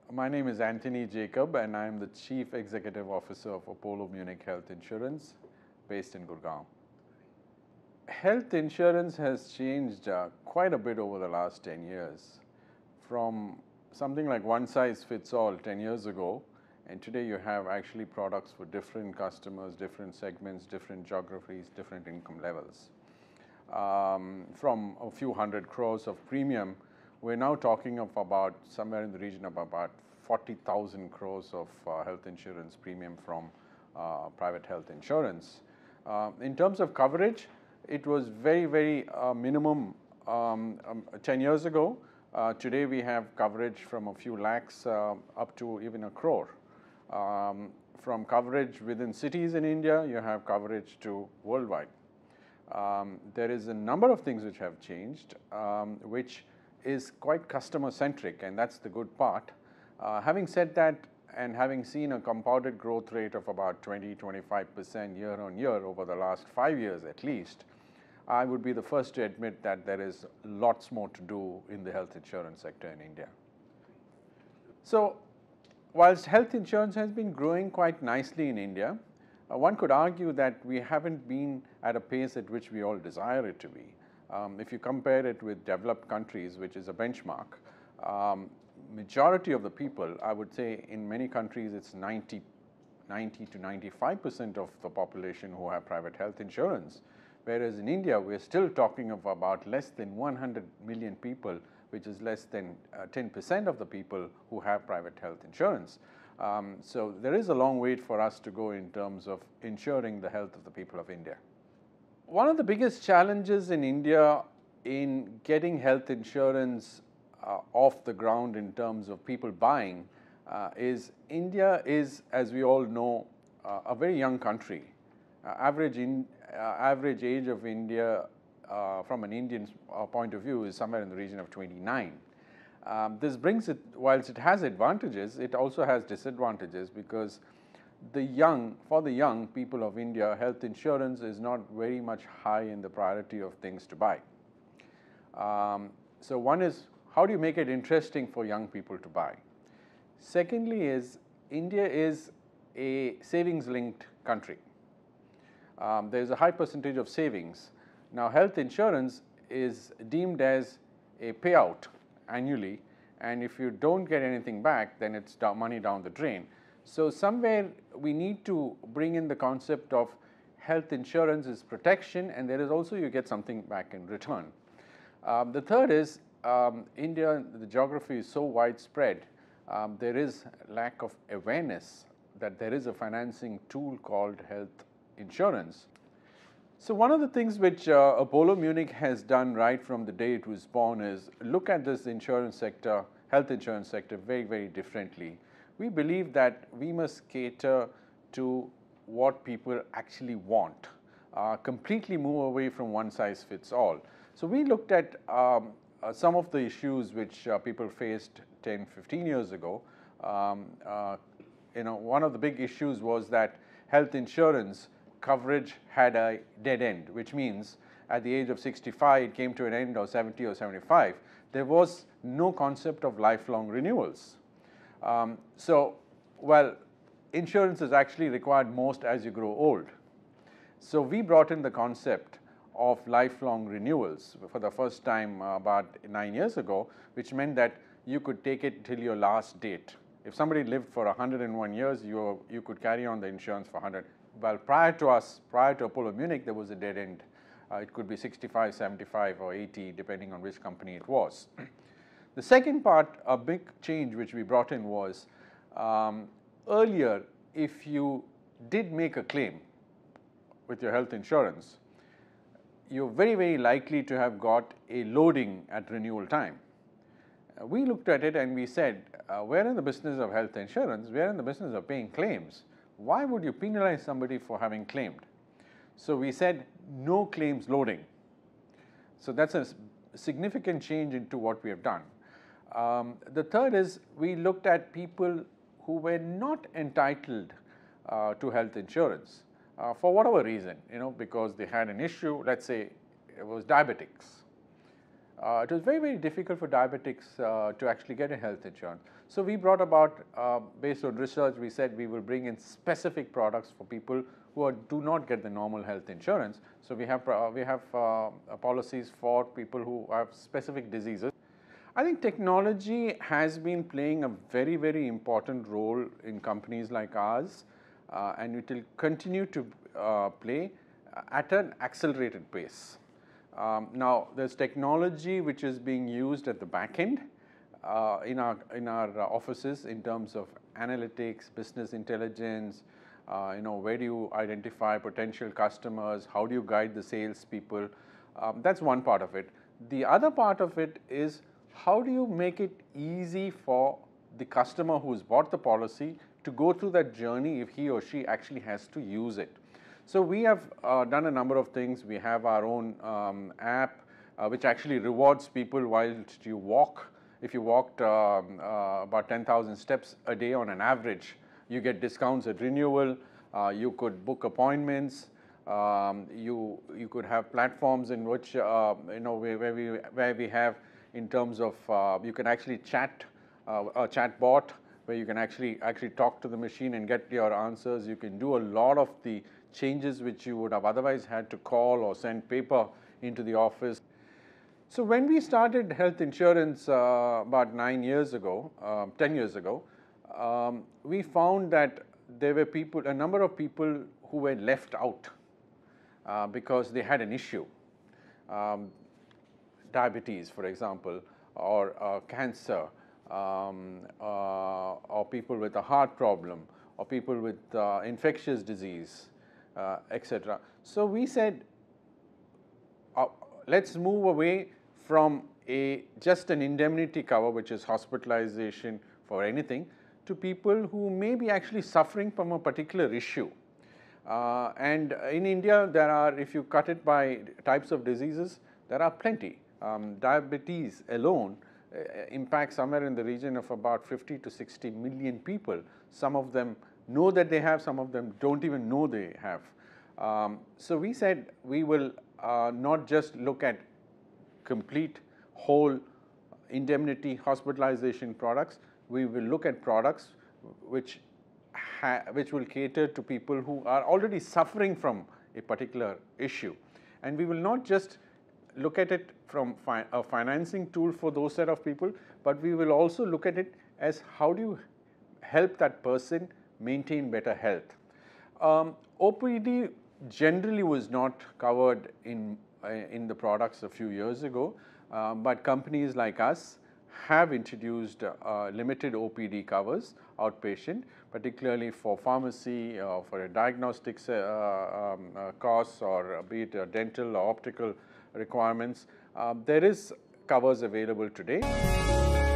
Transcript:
My name is Antony Jacob and I am the Chief Executive Officer of Apollo Munich Health Insurance based in Gurugram. Health insurance has changed quite a bit over the last 10 years. From something like one size fits all 10 years ago, and today you have actually products for different customers, different segments, different geographies, different income levels. From a few hundred crores of premium, we're now talking of about somewhere in the region of about 40,000 crores of health insurance premium from private health insurance. In terms of coverage, it was very minimum 10 years ago. Today we have coverage from a few lakhs up to even a crore. From coverage within cities in India, you have coverage to worldwide. There is a number of things which have changed, which is quite customer centric, and that's the good part. Having said that, and having seen a compounded growth rate of about 20-25% year on year over the last 5 years at least, I would be the first to admit that there is lots more to do in the health insurance sector in India. So, whilst health insurance has been growing quite nicely in India, one could argue that we haven't been at a pace at which we all desire it to be. If you compare it with developed countries, which is a benchmark, majority of the people, I would say in many countries it's 90 to 95% of the population who have private health insurance. Whereas in India, we're still talking of about less than 100 million people, which is less than 10% of the people who have private health insurance. So there is a long way for us to go in terms of ensuring the health of the people of India. One of the biggest challenges in India in getting health insurance off the ground in terms of people buying is India is, as we all know, a very young country. Average age of India from an Indian point of view is somewhere in the region of 29. This brings it, whilst it has advantages, it also has disadvantages because for the young people of India, health insurance is not very much high in the priority of things to buy. So one is, how do you make it interesting for young people to buy? Secondly is, India is a savings-linked country. There is a high percentage of savings. Now, health insurance is deemed as a payout annually, and if you don't get anything back, then it's money down the drain. So somewhere we need to bring in the concept of health insurance is protection, and there is also you get something back in return. The third is India, the geography is so widespread, there is lack of awareness that there is a financing tool called health insurance. So one of the things which Apollo Munich has done right from the day it was born is look at this insurance sector, health insurance sector very differently. We believe that we must cater to what people actually want, completely move away from one size fits all. So we looked at some of the issues which people faced 10-15 years ago. One of the big issues was that health insurance coverage had a dead end, which means at the age of 65 it came to an end, or 70 or 75. There was no concept of lifelong renewals. Well, insurance is actually required most as you grow old. So we brought in the concept of lifelong renewals for the first time about 9 years ago, which meant that you could take it till your last date. If somebody lived for 101 years, you could carry on the insurance for 100. Well, prior to Apollo Munich, there was a dead end. It could be 65, 75 or 80, depending on which company it was. The second part, a big change which we brought in was, earlier, if you did make a claim with your health insurance, you're very likely to have got a loading at renewal time. We looked at it and we said, we're in the business of health insurance, we're in the business of paying claims. Why would you penalize somebody for having claimed? So we said, no claims loading. So that's a significant change into what we have done. The third is, we looked at people who were not entitled to health insurance for whatever reason, because they had an issue, let's say it was diabetics. it was very, very difficult for diabetics to actually get a health insurance. So we brought about, based on research, we said we will bring in specific products for people who do not get the normal health insurance. So we have policies for people who have specific diseases. I think technology has been playing a very, very important role in companies like ours, and it will continue to play at an accelerated pace. Now, there's technology which is being used at the back end in our offices in terms of analytics, business intelligence. Where do you identify potential customers? How do you guide the salespeople? That's one part of it. The other part of it is how do you make it easy for the customer who's bought the policy to go through that journey if he or she actually has to use it. So we have done a number of things. We have our own app which actually rewards people whilst you walk. If you walked about 10,000 steps a day on an average, you get discounts at renewal. You could book appointments. You could have platforms in which where we have in terms of you can actually chat, a chat bot where you can actually talk to the machine and get your answers. You can do a lot of the changes which you would have otherwise had to call or send paper into the office. So when we started health insurance about 9 years ago, 10 years ago, we found that there were a number of people who were left out because they had an issue. Diabetes, for example, or cancer, or people with a heart problem, or people with infectious disease, etc. So we said, let's move away from just an indemnity cover, which is hospitalization for anything, to people who may be actually suffering from a particular issue. And in India, there are, if you cut it by types of diseases, there are plenty. Diabetes alone impacts somewhere in the region of about 50 to 60 million people. Some of them know that they have, some of them don't even know they have. So we said we will not just look at complete whole indemnity hospitalization products. We will look at products which will cater to people who are already suffering from a particular issue. And we will not just look at it from a financing tool for those set of people, but we will also look at it as how do you help that person maintain better health. OPD generally was not covered in the products a few years ago, but companies like us have introduced limited OPD covers, outpatient, particularly for pharmacy, for a diagnostics costs, or be it dental or optical requirements. There is covers available today.